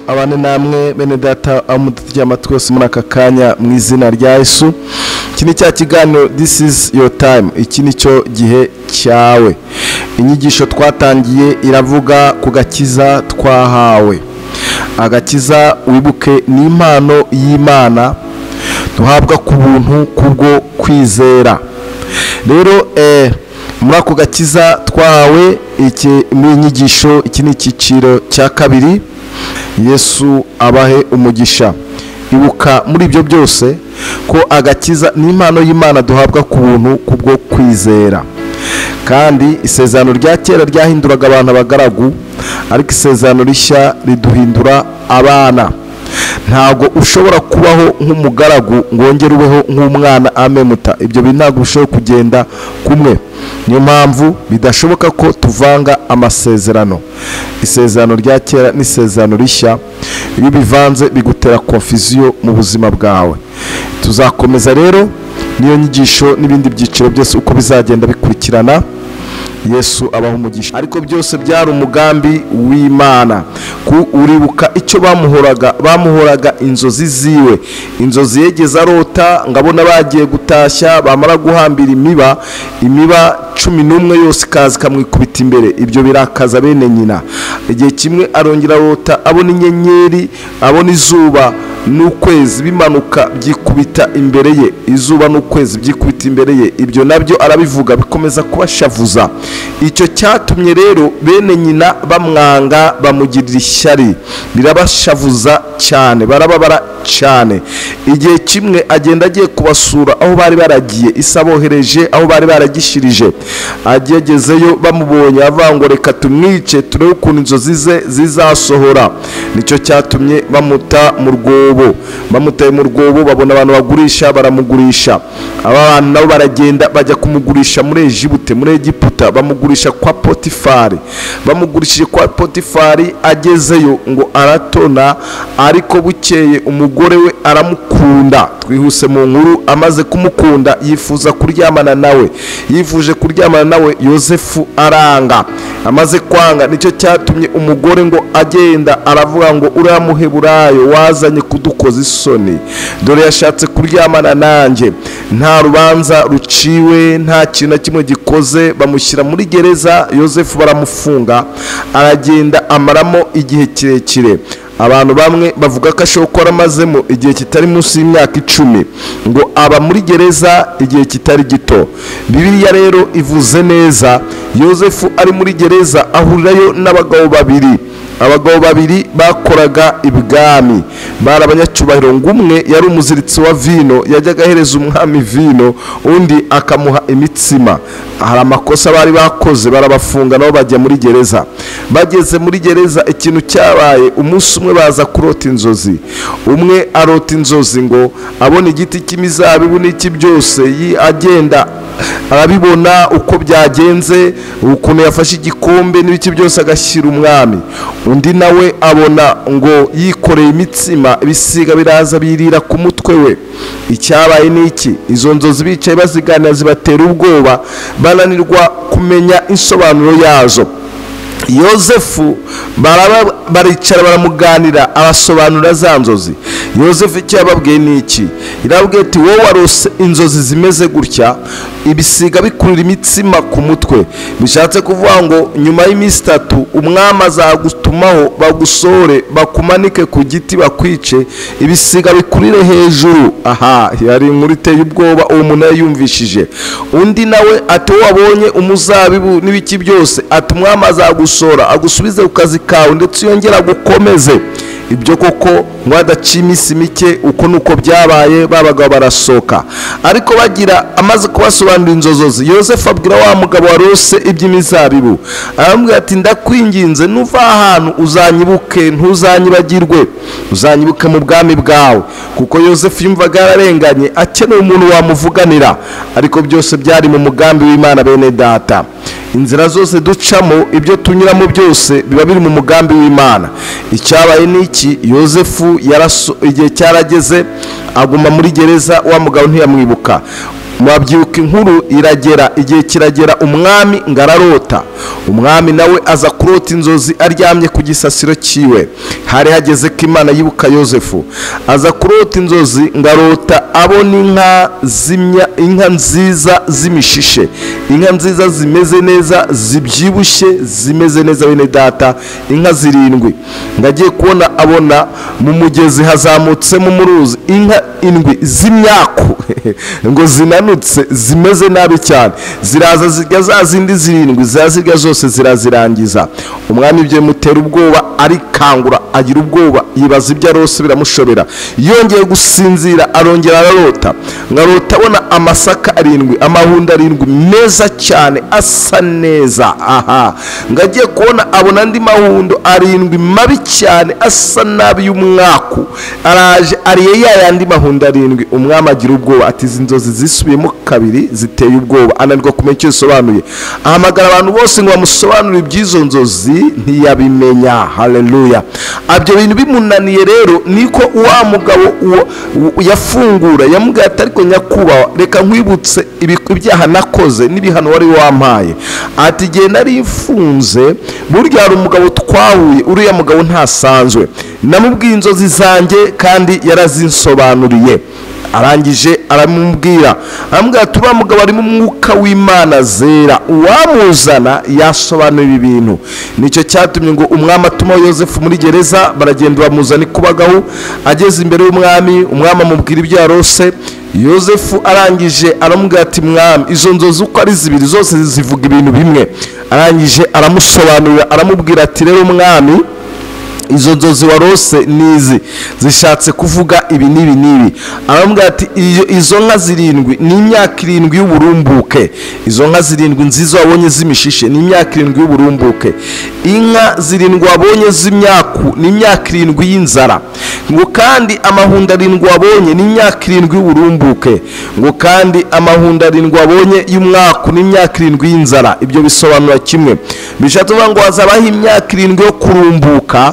abane namwe bene data amudutya amatwose muri aka kanya mu izina rya Yesu. Iki ni cya kiganiro This is your time, iki ni cyo gihe cyawe. Inyigisho twatangiye iravuga ku gakiza twahawe. Agakiza wibuke ni impano y'Imana duhabwa ku buntu kubwo kwizera. Rero muri ako gakiza twahawe iki muri inyigisho, iki ni icyiciro cya kabiri. Yesu abahe umugisha. Ibuka muri ibyo byose ko agakiza ni impano y'Imana duhabwa ku buntu kubwo kwizera. Kandi isezerano rya kera ryahinduraga abantu abagaragu, ariko isezerano rishya riduhindura abana. Ntago ushobora kubaho nk'umugaragu ngo wongere ubeho nk'umwana amemuta. Ibyo bintu ntabwo bishobora kugenda kumwe. Niyo mpamvu bidashoboka ko tuvanga amasezerano. Isezerano rya kera n'isezerano rishya, iyo bivanze bigutera confusion mu buzima bwawe. Tuzakomeza rero niyo nyigisho n'ibindi byiciro byose uko bizagenda bikurikirana. Yesu abaho umugisha. Ariko byose byari umugambi w'Imana. Uribuka icyo bamuhoraga inzozi ziwe. Inzozi yegeza arota ngabona bagiye gutashya, bamara guhambira imiba 11 yose kazi kamwikubita imbere. Ibyo birakaza bene nyina. Igihe kimwe arongera arota abona inyenyeri, abona izuba n'ukwezi bimanuka byikubita imbere ye. Izuba n'ukwezi byikubita imbere ye. Ibyo nabyo arabivuga bikomeza kubashavuza. Icyo cyatumye rero bene nyina bamwanga, bamugirira ishyari, birabashavuza cyane, barababara cyane. Igihe kimwe agenda agiye kubasura aho bari baragiye, isabohereje aho bari baragishirije. Agezeyo bamubonye avuga ngo reka tumwice turebe ukuntu inzozi ze zizasohora. Nicyo cyatumye bamuta mu rwobo. Bamutaye mu rwobo, babona abantu bagurisha, baramugurisha. Aba bantu nabo baragenda bajya kumugurisha muri Egiputa, bamugurisha kwa Potifari. Bamugurishije kwa Potifari, agezeyo ngo aratona, ariko bukeye umugore we aramukunda. Twihuse mu nkuru, amaze kumukunda yifuza kuryamana nawe. Yifuje kuryamana nawe, Yosefu aranga. Amaze kwanga, nicyo cyatumye umugore ngo agenda aravuga ngo uriya Muheburayo wazanye kudukoza isoni, dore yashatse kuryamana nanjye. Nta rubanza ruciwe, nta kintu na kimwe gikoze. Bamushyira muri gereza, Yosefu baramufunga, aragenda amaramo igihe kirekire. Abantu bamwe bavuga ko ashobora gukora amazemo igihe kitari munsi y'imyaka 10, ngo aba muri gereza igihe kitari gito. Bibiliya rero ivuze neza, Yosefu ari muri gereza ahurirayo n'abagabo babiri. Abagabo babiri bakoraga ibwami, bari abanyacyubahiro. Umwe yari umuziritsi wa vino, yajyaga ahereza umwami vino, undi akamuha imitsima. Hari amakosa bari bakoze, barabafunga nabo bajya muri gereza. Bageze muri gereza, ikintu cyabaye, umunsi umwe baza kurota inzozi. Umwe arota inzozi ngo abona igiti cy'imizabibu n'iki byose, agenda arabibona uko byagenze, ukuntu yafashe igikombe n'ibiki byose agashyira umwami. Undi nawe abona ngo yikoreye imitsima, ibisiga biraza birira ku mutwe we. Icyabaye n'iki? Izo nzozi bicaye baziganira zibatera ubwoba, bananirwa kumenya insobanuro yazo. Yosefu baricara baramuganira, abasobanura za nzozi. Yosefu icyo yababwiye ni iki? Irabwiye ati wowe warose inzozi zimeze gutya, ibisiga bikurira imitsima ku mutwe. Bishatse kuvuga ngo nyuma y'iminsi 3 umwami azagutumaho, bagusore, bakumanike ku giti, bakwice, ibisiga bikurire hejuru. Aha, yari inkuru iteye ubwoba uwo muntu yumvishije. Undi nawe ati wabonye umuzabibu n'ibiki byose, ati umwami azagusora, agusubize ku kazi kawe, ndetse yongera gukomeze. Ibyo koko mwadaciye iminsi mike, uko nuko byabaye. Babagabo barasoka, ariko bagira amaze kubasobanurira inzozi. Yosefu abwira wa mugabo warose iby'imizabibu, aramubwira ati ndakwinginze nuva ahantu uzanyibuke, ntuzanyibagirwe, uzanyibuke mu bwami bwawe. Kuko Yosefu yumvaga yararenganye, akeneye umuntu wamuvuganira. Ariko byose byari mu mugambi w'Imana bene data. Inzira zose ducamo, ibyo tunyuramo byose biba biri mu mugambi w'Imana. Icyabaye n'iki? Yosefu igihe cyarageze aguma muri gereza, wa mugabo ntiyamwibuka. mwabyuka inkuru iragera, igihe kiragera umwami ngararota. Umwami nawe aza kurota inzozi aryamye ku gisasiro cyiwe. Hari hageze ko Imana yibuka Yozefu. Aza kurota inzozi ngarota abona inka nziza z'imishishe, inka nziza zimeze neza zibyibushye zimeze neza bene data, inka 7. Ngagiye kubona abona mu mugezi hazamutsemo mu ruzi inka 7 z'imyaku ngo zinanutse zimeze nabi cyane, ziraza zirya za zindi 7, zazirya zose zirazirangiza. Umwami ibyo mutera ubwoba, arikangura agira ubwoba, yibaza ibyo arose biramushobera. Yongeye gusinzira arongera ararota, ngarota abona amasaka 7, amahundo 7 meza cyane asa neza. Ngagiye kubona abona andi mahundo 7 mabi cyane asa nabi y'umwaku, araje ariye yandi mahundo 7. Umwami agira ubwoba, ati izi nzozi zisubiyemo kabiri ziteye ubwoba, ananirwa kumenya icyo bisobanuye. Ahamagara abantu bose ngo bamusobanurire iby'izo nzozi, ntiyabimenya. Haleluya. Abyo bintu bimunaniye rero niko wa mugabo yafungura yamubwiye ati ariko nyakubahwa, reka nkwibutse ibyaha nakoze n'ibihano wari wampaye. Ati igihe nari mfunze burya hari umugabo twahuye, uriya mugabo ntasanzwe, namubwiye inzozi zanjye kandi yarazinsobanuriye. Arangije aramubwira ati uriya mugabo ari mu mwuka w'Imana zera, uwamuzana yasobanura ibi bintu. Nicyo cyatumye ngo umwami atuma Yozefu muri gereza, baragenda bamuzana ikubagahu. Ageze imbere y'umwami, umwami amubwira ibyo yarose. Yozefu arangije aramubwira ati mwami, izo nzozi uko ari 2 zose zivuga ibintu bimwe. Arangije aramusobanurira, aramubwira ati rero mwami, izo nzozi warose nizi zishatse kuvuga ibi n'ibi n'ibi. Aramubwira ati izo nka 7 ni imyaka 7 y'uburumbuke, izo nka 7 nziza wabonye z'imishishe ni imyaka 7 y'uburumbuke, inka 7 wabonye z'imyaku ni imyaka 7 y'inzara, ngo kandi amahundo 7 wabonye ni imyaka 7 y'uburumbuke, ngo kandi amahundo 7 wabonye y'umwaku ni imyaka 7 y'inzara. Ibyo bisobanura kimwe, bishatse kuvuga ngo hazabaho imyaka 7 yo kurumbuka,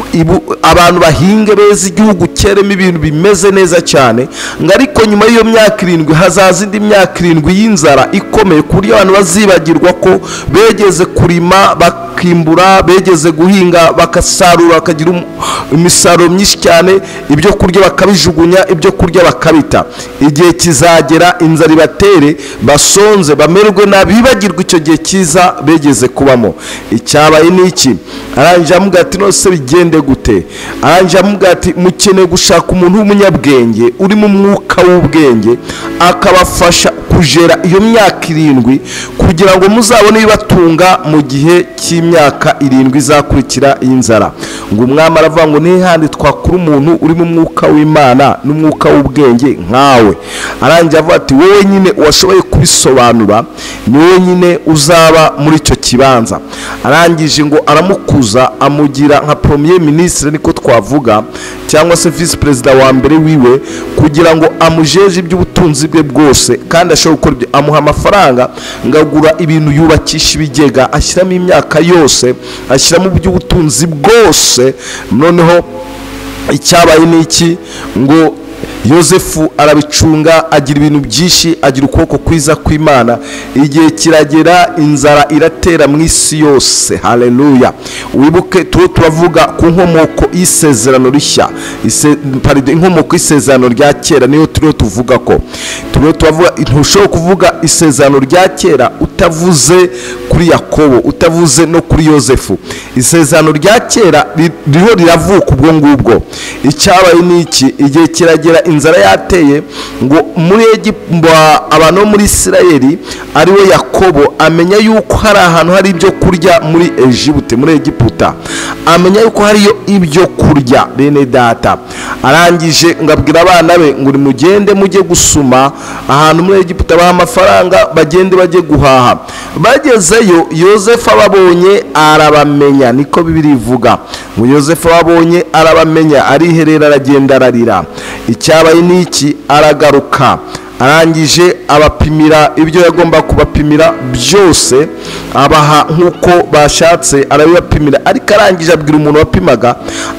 abantu bahinge beza, igihugu cyeremo ibintu bimeze neza cyane. Ngo ariko nyuma y'iyo myaka 7 hazaza indi myaka 7 y'inzara ikomeye, ku buryo abantu bazibagirwa ko begeze kurima bakimbura, begeze guhinga bakasarura, bakagira imisaruro myinshi cyane, ibyo kurya bakabijugunya, ibyo kurya bakabita. Igihe kizagera inzara ibatere, basonze, bamerwe nabi, bibagirwa icyo gihe cyiza begeze kubamo. Icyabaye ni iki? Arangije amubwira ati nose bigende gute? Arangije amubwira ati mukeneye gushaka umuntu w'umunyabwenge uri mu mwuka w'ubwenge, akabafasha kujera iyo myaka 7 kugira ngo muzabone bibatunga mu gihe cy'imyaka 7 izakurikira y'inzara. Ngo umwami aravuga ngo ni handi twakura umuntu uri mu mwuka w'Imana n'umwuka w'ubwenge nkawe. Arangije avuga ati wowe nyine washoboye kubisobanura, ni wowe nyine uzaba muri icyo kibanza. Arangije ngo aramukuza, amugira nka premier ministre niko twavuga, cyangwa se vice president wa mbere wiwe, kugira ngo amujeje iby'ubutunzi bwe bwose, kandi ashobora gukora ibyo. Amuha amafaranga ngagura ibintu yubakisha ibigega, ashyiramo imyaka yose, ashyiramo iby'ubutunzi bwose. Noneho icyabaye ni iki? Ngo Yozefu arabicunga, agira ibintu byinshi, agira ukuboko kwiza kw'Imana. Igihe kiragera inzara iratera mu isi yose. Haleluya. Wibuke turavuga ku nkomoko y'isezerano rishya, inkomoko y'isezerano rya kera niyo tuvuga ko tuvuga. Ntushobora kuvuga isezerano rya kera utavuze kuri Yakobo, utavuze no kuri Yozefu. Isezerano rya kera ririho riravuka ubwo ngubwo. Icyabaye ni iki? Igihe kiragera inzara yateye, ngo muri abantu bo muri Isirayeli ariwe Yakobo amenya yuko hari ahantu hari ibyo kurya muri Egiputa, muri Egiputa amenya yuko hariyo ibyo kurya. Bene data, arangije ngabwira abana be ngo mugende mujye gusuma ahantu muri Egiputa, baha amafaranga bagende bajye guhaha. Bagezeyo Yozefu ababonye arabamenya, niko Bibiri ivuga. Ngo Yozefu ababonye arabamenya, ariherera aragenda ararira. Icyabaye ni iki? Aragaruka, arangije abapimira ibyo yagomba kubapimira byose, abaha nk'uko bashatse arabibapimira. Ariko arangije abwira umuntu wapimaga,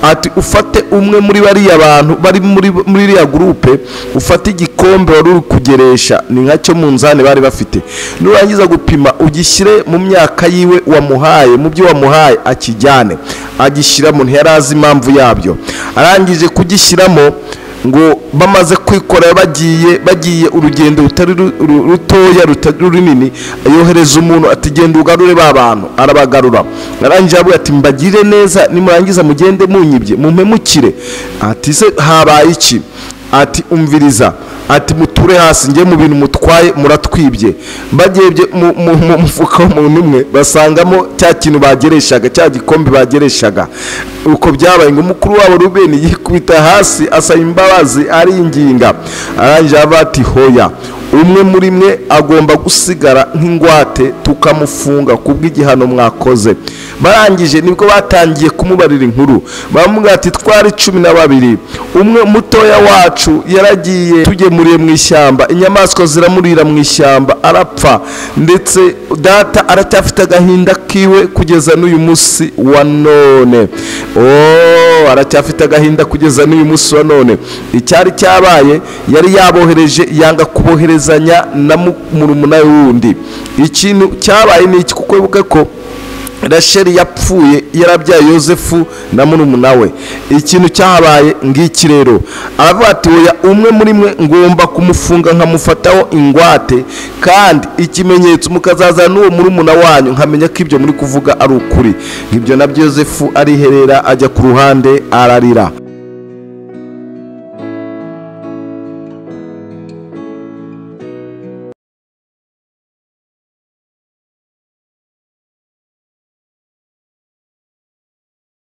ati ufate umwe muri bariya bantu bari muri iriya gurupe, ufate igikombe wari uri kugeresha, ni nkacyo munzani bari bafite, nurangiza gupima ugishyire mu myaka yiwe wamuhaye, mu byo wamuhaye akijyane, agishyiramo. Ntiyarazi impamvu yabyo, arangije kugishyiramo ngo bamaze kwikora bagiye urugendo rutari rutoya rutari runini, yohereza umuntu ati genda ugarure ba bantu, arabagarura. Arangije avuga ati mbagire neza, nimurangiza mugende munyibye mumpemukire. Ati se habaye iki? Ati umviriza, ati muture hasi, ngiye mu bintu mutwaye muratwibye. Bagebye mu mufuka w'umuntu umwe basangamo cya kintu bagereshaga, cya gikombe bagereshaga. Uko byabaye ngo mukuru wabo Rubeni yikubita hasi asaba imbabazi aringinga. Arangije avuga ati hoya, umwe muri mwe agomba gusigara nk'ingwate tukamufunga kubw'igihano mwakoze. Barangije nibwo batangiye kumubarira inkuru, bamubwira ati twari 12, umwe mutoya wacu yaragiye tugemuriye mu ishyamba, inyamaswa ziramurira mu ishyamba arapfa, ndetse data aracyafite agahinda kiwe kugeza n'uyu munsi wa none. Aracyafite agahinda kugeza n'uyu munsi wa none. Icyari cyabaye yari yabohereje, yanga kuboherezanya na murumuna wundi. Ikintu cyabaye ni iki? Kuko wibuke ko Rasheli yapfuye yarabyaye Yosefu na murumuna we. Ikintu cyahabaye ngiki rero, aravuga ati oya, umwe muri mwe ngomba kumufunga nkamufataho ingwate, kandi ikimenyetso mukazaza n'uwo murumuna wanyu nkamenya ko ibyo muri kuvuga ari ukuri. Ngibyo nabyo Yosefu ariherera ajya ku ruhande ararira.